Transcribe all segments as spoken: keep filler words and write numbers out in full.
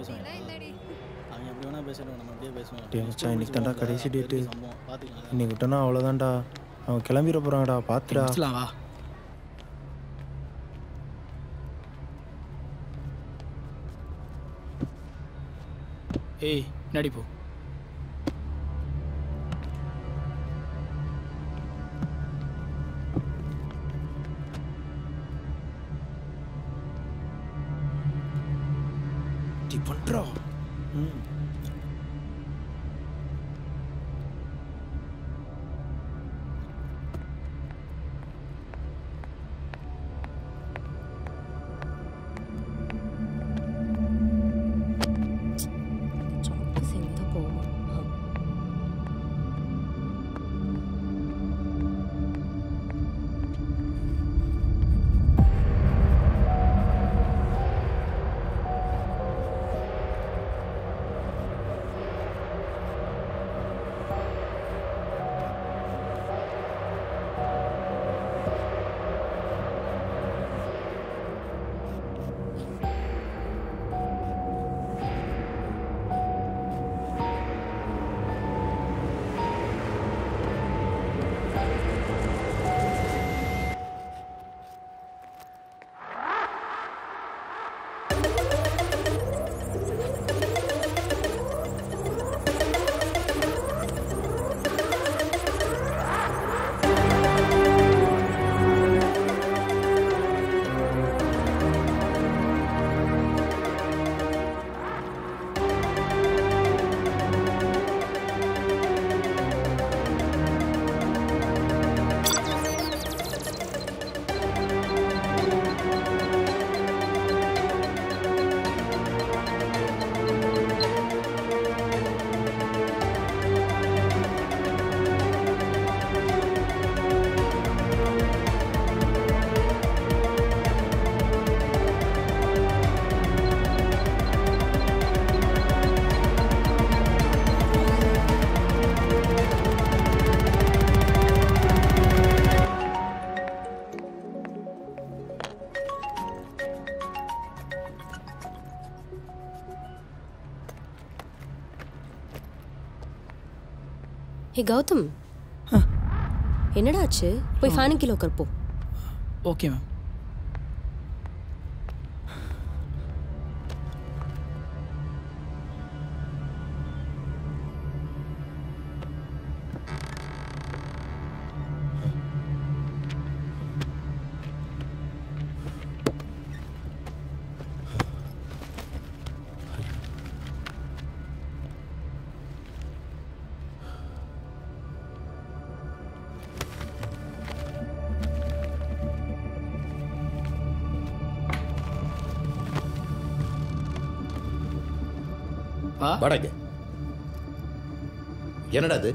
பேசுவாங்க. அவங்க எப்படி வேணா பேசட்டும், நம்ம அப்படியே பேசுவோம். டேய் மச்சான், இன்னைக்கு தான்டா கடைசி டேட்டு. இன்னைக்கு விட்டோன்னா அவ்வளோதான்டா. அவங்க கிளம்பிட போகிறாங்கடா, பார்த்துடா. வா. ஏய் நடி போ. டி பண்றா. ம் ஹே கௌதம், என்னடா ஆச்சு? போய் ஃபேன் கீழே உட்கார் போ. Okay ma'am. வாடகை என்னடா அது?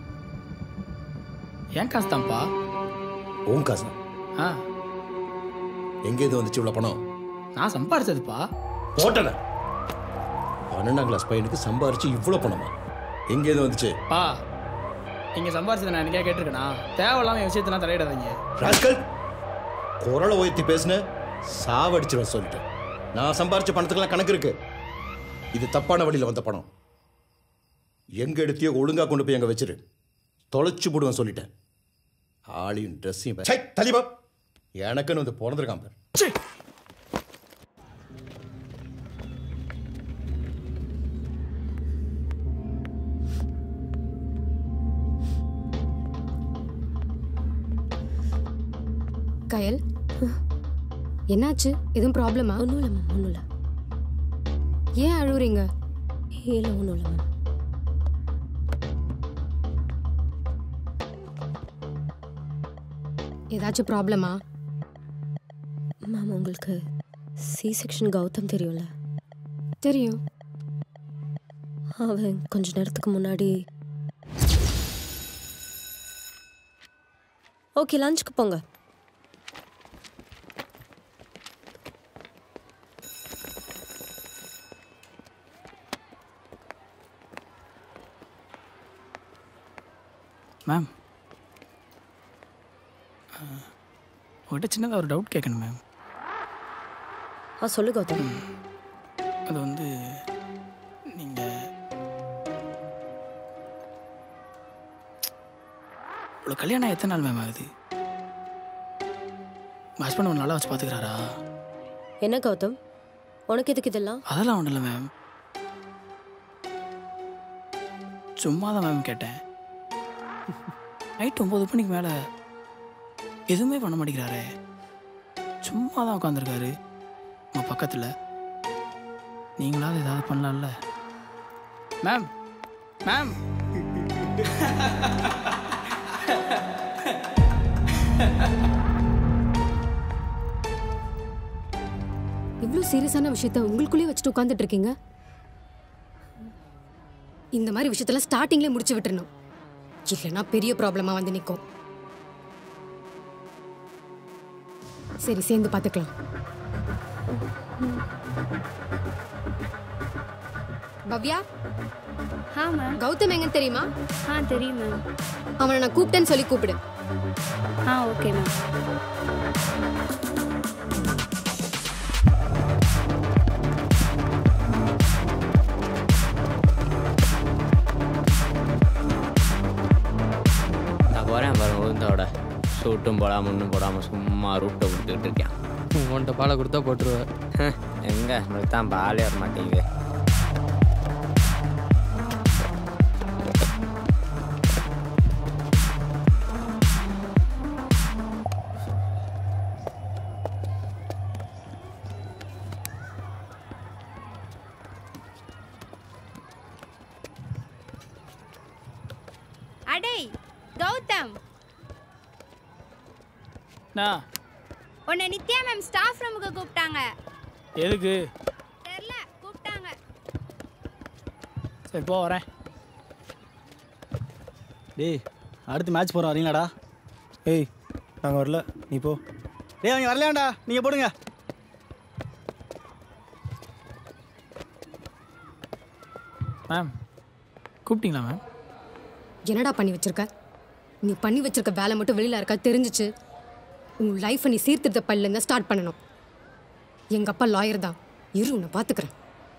என் காசு தான்ப்பா. உன் காசா? ஆ. எங்க இது வந்துச்சு இவ்வளவு பணம்? நான் சம்பாரிச்சதுப்பா. போட்டல பன்னெண்டாம் கிளாஸ் பையனுக்கு சம்பாரிச்சு இவ்வளவு பணமா? எங்க இது வந்துச்சு? பா நீங்க சம்பாரிச்சதை நான் எனக்கே கேட்டிருக்கேனா? தேவையில்லாம என் விஷயத்தெல்லாம் தலையிடாதீங்க. ராஸ்கல், குரலை உயர்த்தி பேசுன சாவடிச்சிருவேன் சொல்லிட்டேன். நான் சம்பாரிச்ச பணத்துக்கெல்லாம் கணக்கு இருக்கு. இது தப்பான வழியில் வந்த பணம். எங்க எடுத்தியோ ஒழுங்கா கொண்டு போய் எங்க வச்சிரு, தொலைச்சு போடுவேன் சொல்லிட்டேன். ஆளியும் ட்ரெஸ்ஸையும் தலிபா எனக்குன்னு வந்து பிறந்திருக்கான் பேர். கயல், என்னாச்சு? எதுவும் ப்ராப்ளமா? ஒன்றும் இல்லை மேம், ஒன்றும் இல்லை. ஏன் அழுவுறீங்க? இல்லை ஒன்றும் இல்லை மேம். ஏதாச்சும் ப்ராப்ளமா? மேம் உங்களுக்கு சி செக்ஷன் கௌதம் தெரியும்ல? தெரியும். அவன் கொஞ்ச நேரத்துக்கு முன்னாடி. ஓகே லஞ்சுக்கு போங்க. மேம் உங்கள்கிட்ட சின்னதாக ஒரு டவுட் கேட்கணும் மேம். ஆ சொல்லு கௌதம். அது வந்து கல்யாணம் எத்தனை நாள் மேம் ஆகுது? உங்கள் ஹஸ்பண்ட் ஒன்று நல்லா வச்சு பார்த்துக்கிறாரா? என்ன கௌதம், உனக்கு எதுக்கு இதெல்லாம்? அதெல்லாம் ஒன்றும் இல்லை மேம், சும்மா தான் மேம் கேட்டேன். நைட்டு ஒம்பது மணிக்கு மேலே எதுவுமே பண்ண மாட்டேங்கிறாரே, சும்மா தான் உட்காந்துருக்காரு உங்கள் பக்கத்தில். நீங்களாவது ஏதாவது பண்ணலாம்ல மேம்? மேம் இவ்வளோ சீரியஸான விஷயத்த உங்களுக்குள்ளேயே வச்சுட்டு உட்காந்துட்டு இருக்கீங்க. இந்த மாதிரி விஷயத்தெல்லாம் ஸ்டார்டிங்லேயே முடிச்சு விட்டுறணும், இல்லைன்னா பெரிய ப்ராப்ளமாக வந்து நிற்கும். சரி, சேர்ந்து பார்த்துக்கலாம். பவ்யா, ஆ மேம். கௌதம் எங்கன்னு தெரியுமா? ஆ தெரியும் மேம். அவனை நான் கூப்பிட்டேன்னு சொல்லி கூப்பிடு. ஆ ஓகே மேம். நான் போகிறேன் பாருங்க, உளுந்தோட சூட்டும் போடாமல் ஒன்றும் போடாமல் சும்மா ரூட்டை கொடுத்துக்கிட்டு இருக்கேன். உன்கிட்ட பாலை கொடுத்தா போட்டுருவேன். எங்கே நம்மளுக்கு தான் பாலே வர மாட்டேங்குது. அடே கௌதம், நான் உன்னை நித்யா மேம் ஸ்டாஃப் ரூமுக்கு கூப்பிட்டாங்க. எதுக்கு தெரியல, கூப்பிட்டாங்க. சரி போ, வரேன். டேய், அடுத்து மேட்ச் போகிறோம், வரீங்களாடா? ஏய், நாங்கள் வரல, நீ போ. டேய், அவங்க வரலையாண்டா, நீங்கள் போடுங்க. மேம் கூப்பிட்டீங்களா மேம்? என்னடா பண்ணி வச்சிருக்க? நீ பண்ணி வச்சிருக்க வேலை மட்டும் வெளியில் இருக்கா தெரிஞ்சிச்சு, உன் லைஃப்பை நீ சீர்திருத்த பள்ளிலேருந்து ஸ்டார்ட் பண்ணணும். எங்கள் அப்பா லாயர் தான், இரு உன்னை பார்த்துக்கிறேன்.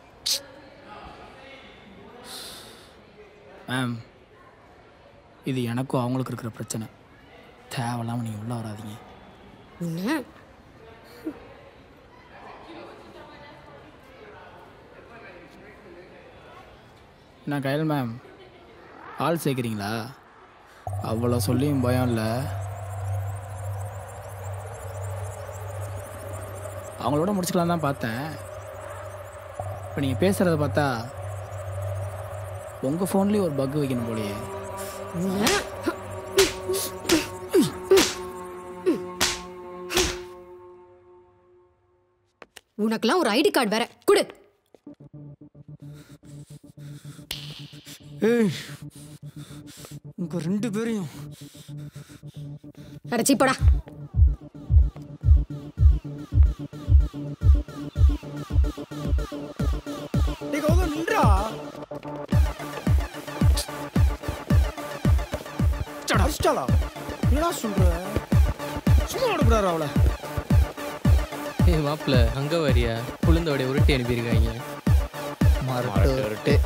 மேம், இது எனக்கும் அவங்களுக்கு இருக்கிற பிரச்சனை. தேவையில்லாமல் நீங்கள் உள்ளே வராதீங்க. என்ன? நான் கையில் மேம் ஆள் சேர்க்குறீங்களா? அவ்வளோ சொல்லியும் பயம் இல்லை. அவங்களோட முடிச்சுக்கலாம் தான் பார்த்தேன். இப்போ நீங்கள் பேசுகிறத பார்த்தா உங்கள் ஃபோன்லேயே ஒரு பக் வைக்கணும் போலயே. உனக்கெல்லாம் ஒரு ஐடி கார்டு வேற கொடு. உங்க ரெண்டு பேரையும் அடைச்சி போடா. நின்றா அடிச்சிட்டாளா? என்னடா சொல்ற? சும்மா விடக்கூடாது அவளை. ஏ மாப்பிள்ள, அங்கே வரியா? உளுந்தோடைய உருட்டி அனுப்பியிருக்காங்க. மரட்டு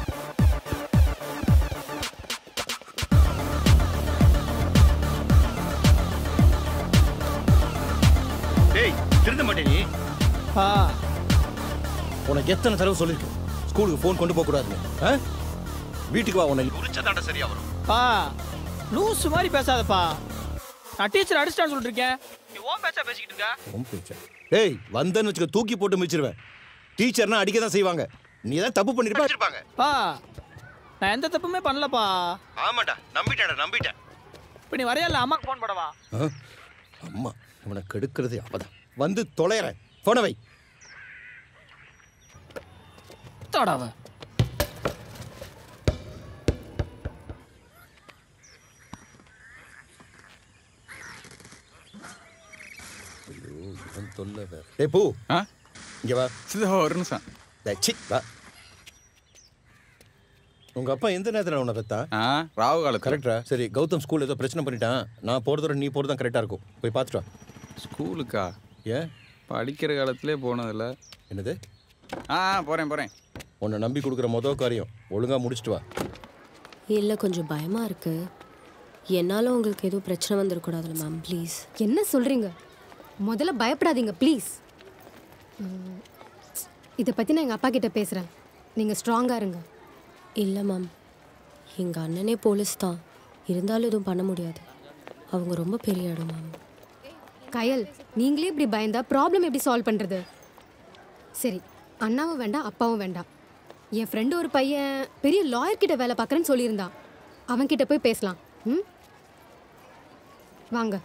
டேய், திருந்த மாட்டே நீ. ஆ உனக்கு எத்தனை தடவை சொல்லியிருக்கேன் ஸ்கூலுக்கு ஃபோன் கொண்டு போகக்கூடாதுன்னு? ஆ? வீட்டுக்கு வா, உன்னை உரிச்சா தாண்டா சரியா வரும். பா லூசு மாதிரி பேசாதப்பா. நான் டீச்சர் அடிச்சிட்டான்னு சொல்லிட்டு இருக்கேன். நீ ஓம் பேச்சா பேசிக்கிட்டு இருக்க. உன் பேச்சா? டேய், வந்தேன்னு வச்சுக்க, தூக்கி போட்டு மிச்சிருவேன். டீச்சர்னா அடிக்க தான் செய்வாங்க. நீ தான் தப்பு பண்ணிருப்பா வச்சிருப்பாங்க. பா நான் எந்த தப்புமே பண்ணலப்பா. ஆமாடா, நம்பிட்டேடா, நம்பிட்டேன். இப்போ நீ வரையல, அம்மாக்கு ஃபோன் பண்ணவா? ஆ? அம்மா இவனை கெடுக்கிறது அப்பதான். வந்து தொலைறேன். போன வை. தாடாவ தொல்லை வேற. டேய் பூ, இங்க வா. ஒரு நிமிஷம். சி, வா. உங்க அப்பா எந்த நேரத்தில் உன்னை பெத்தா? ராவு காலம். கரெக்டா? சரி, கௌதம் ஸ்கூல் ஏதோ பிரச்சனை பண்ணிட்டான். நான் போறதோட நீ போறது தான் கரெக்டா இருக்கும். போய் பார்த்துட்டு வா. ஸ்கூலுக்கா? ஏன்? படிக்கிற காலத்திலே போனதில்ல. என்னது? ஆ போறேன் போறேன். உன்னை நம்பி கொடுக்குற மொதல் காரியம் ஒழுங்கா முடிச்சுட்டு வா. இல்லை, கொஞ்சம் பயமா இருக்கு. என்னால உங்களுக்கு எதுவும் பிரச்சனை வந்துடக்கூடாதுல்ல மேம், ப்ளீஸ். என்ன சொல்கிறீங்க? முதல்ல பயப்படாதீங்க ப்ளீஸ். இதை பற்றி நான் எங்கள் அப்பா கிட்ட பேசுகிறேன். நீங்கள் ஸ்ட்ராங்காக இருங்க. இல்லை மேம், எங்கள் அண்ணனே போலீஸ் தான், இருந்தாலும் எதுவும் பண்ண முடியாது. அவங்க ரொம்ப பெரிய இடம் மேம். கயல், நீங்களே இப்படி பயந்தா ப்ராப்ளம் எப்படி சால்வ் பண்ணுறது? சரி, அண்ணாவும் வேண்டாம் அப்பாவும் வேண்டாம். என் ஃப்ரெண்டு ஒரு பையன் பெரிய லாயர்கிட்ட வேலை பார்க்குறேன்னு சொல்லியிருந்தான். அவன்கிட்ட போய் பேசலாம். ம், வாங்க.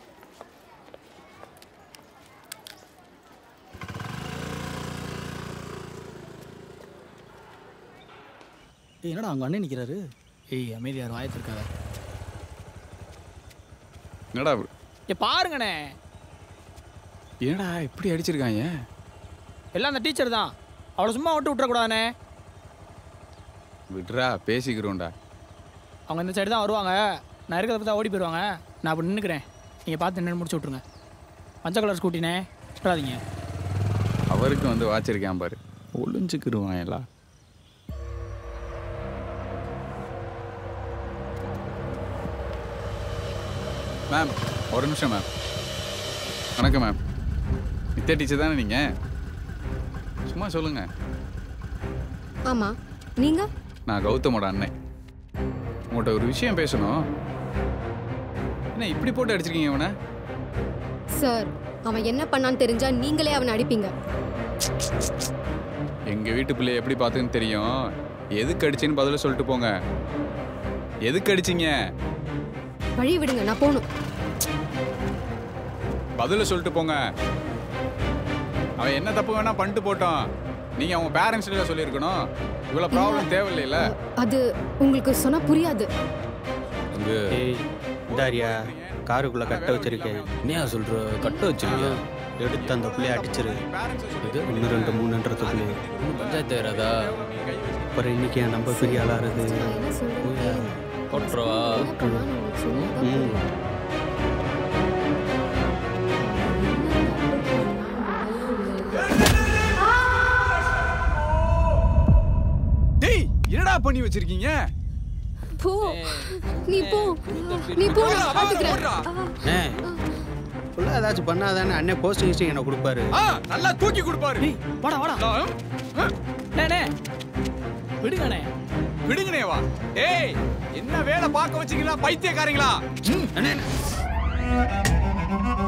ஏய், என்னடா அவங்க அண்ணன் நிற்கிறாரு? ஏய் அமைதியார் வாயத்திருக்காத. என்னடா ஏ பாருங்கண்ணே, என்னடா இப்படி அடிச்சிருக்காங்க? எல்லாம் அந்த டீச்சர் தான். அவளை சும்மா விட்டு விட்டுறக்கூடாதுண்ணே. விட்றா, பேசிக்கிறோம்டா. அவங்க இந்த சைடு தான் வருவாங்க. நான் இருக்கிறத பார்த்தா ஓடி போயிடுவாங்க. நான் அப்படி நின்றுக்கிறேன். நீங்கள் பார்த்து நின்று முடிச்சு விட்ருங்க. மஞ்சள் கலர் ஸ்கூட்டினே, விட்டுறாதீங்க. அவருக்கு வந்து வாச்சிருக்கான் பாரு, ஒளிஞ்சுக்கிடுவான் எல்லாம். மேம் ஒரு நிமிஷம் மேம். வணக்கம் மேம். நித்யா டீச்சர் தானே நீங்கள்? சும்மா சொல்லுங்க. ஆமாம், நீங்கள்? நான் கௌதமோட அண்ணன். உங்கள்கிட்ட ஒரு விஷயம் பேசணும். என்ன இப்படி போட்டு அடிச்சிருக்கீங்க அவனை? சார், அவன் என்ன பண்ணான்னு தெரிஞ்சா நீங்களே அவனை அடிப்பீங்க. எங்கள் வீட்டு பிள்ளைய எப்படி பார்த்துன்னு தெரியும். எதுக்கு அடிச்சின்னு பதில சொல்லிட்டு போங்க. எதுக்கு அடிச்சிங்க? வழி விடுங்க, நான் போகணும். பதில சொல்லிட்டு போங்க. அவன் என்ன தப்பு வேணா பண்ணிட்டு போட்டோம். நீங்க அவங்க பேரண்ட்ஸ்ல சொல்லியிருக்கணும். இவ்வளவு ப்ராப்ளம் தேவையில்லைல. அது உங்களுக்கு சொன்னா புரியாது. ஏய் இந்தாரியா, காருக்குள்ள கட்ட வச்சிருக்கேன். என்னையா சொல்ற? கட்ட வச்சிருக்கியா? எடுத்து அந்த பிள்ளைய அடிச்சிரு. இன்னும் ரெண்டு மூணுன்றதுக்குள்ளே பஞ்சாயத்து ஏறாதா? அப்புறம் இன்னைக்கு என் நம்ப பெரிய ஆளாருது. கொட்டுறவா? ம் டேய், என்னடா பண்ணி வச்சிருக்கீங்க? போ, நீ போ, நீ போ, நான் பாத்துக்கிறேன். புள்ள ஏதாச்சும் பண்ணாதானே அண்ணன் போஸ்டிங் கிஸ்டிங் என்ன கொடுப்பாரு. ஆ, நல்லா தூக்கி கொடுப்பாரு. டேய் வாடா வாடா. அண்ணே விடுங்கண்ணே. விடுங்கண்ணே வா. ஏய், என்ன வேலை பார்க்க வச்சீங்களா பைத்தியக்காரங்களா? அண்ணே